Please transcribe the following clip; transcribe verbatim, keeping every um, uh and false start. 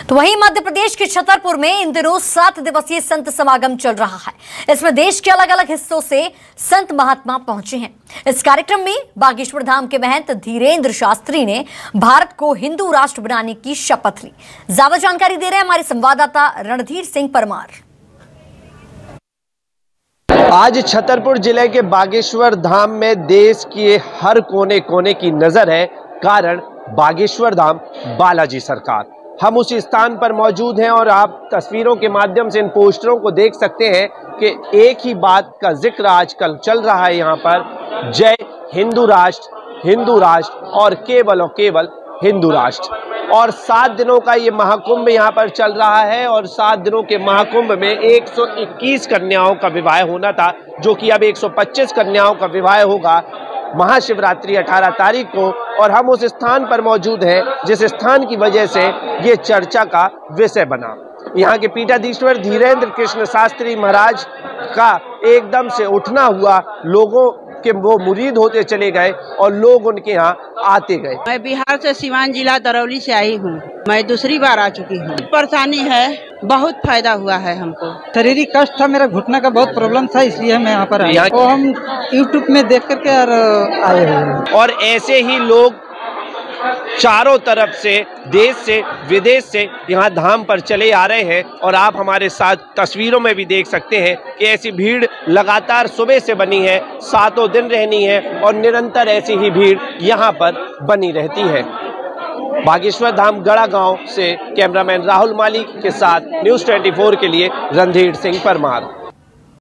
तो वहीं मध्य प्रदेश के छतरपुर में इन दिनों सात दिवसीय संत समागम चल रहा है। इसमें देश के अलग अलग हिस्सों से संत महात्मा पहुंचे हैं। इस कार्यक्रम में बागेश्वर धाम के महंत धीरेन्द्र शास्त्री ने भारत को हिंदू राष्ट्र बनाने की शपथ ली। ज्यादा जानकारी दे रहे हैं हमारे संवाददाता रणधीर सिंह परमार। आज छतरपुर जिले के बागेश्वर धाम में देश के हर कोने कोने की नजर है, कारण बागेश्वर धाम बालाजी सरकार। हम उस स्थान पर मौजूद हैं और आप तस्वीरों के माध्यम से इन पोस्टरों को देख सकते हैं कि एक ही बात का जिक्र आजकल चल रहा है यहाँ पर, जय हिंदू राष्ट्र, हिंदू राष्ट्र और केवल और केवल हिंदू राष्ट्र। और सात दिनों का ये महाकुंभ यहाँ पर चल रहा है और सात दिनों के महाकुंभ में एक सौ इक्कीस कन्याओं का विवाह होना था, जो कि अब एक सौ पच्चीस कन्याओं का विवाह होगा महाशिवरात्रि अठारह तारीख को। और हम उस स्थान पर मौजूद हैं जिस स्थान की वजह से ये चर्चा का विषय बना। यहाँ के पीठाधीश्वर धीरेन्द्र कृष्ण शास्त्री महाराज का एकदम से उठना हुआ, लोगों के वो मुरीद होते चले गए और लोग उनके यहाँ आते गए। मैं बिहार से सिवान जिला दरौली से आई हूँ। मैं दूसरी बार आ चुकी हूँ। परेशानी है, बहुत फायदा हुआ है हमको। शारीरिक कष्ट था, मेरा घुटना का बहुत प्रॉब्लम था, इसलिए मैं यहाँ पर आया। तो हम यूट्यूब में देख करके आए हैं। और ऐसे ही लोग चारों तरफ से, देश से विदेश से यहाँ धाम पर चले आ रहे हैं और आप हमारे साथ तस्वीरों में भी देख सकते हैं कि ऐसी भीड़ लगातार सुबह से बनी है, सातों दिन रहनी है और निरंतर ऐसी ही भीड़ यहाँ पर बनी रहती है। बागेश्वर धाम गड़ा गांव से कैमरामैन राहुल माली के साथ न्यूज़ चौबीस के लिए रणधीर सिंह परमार।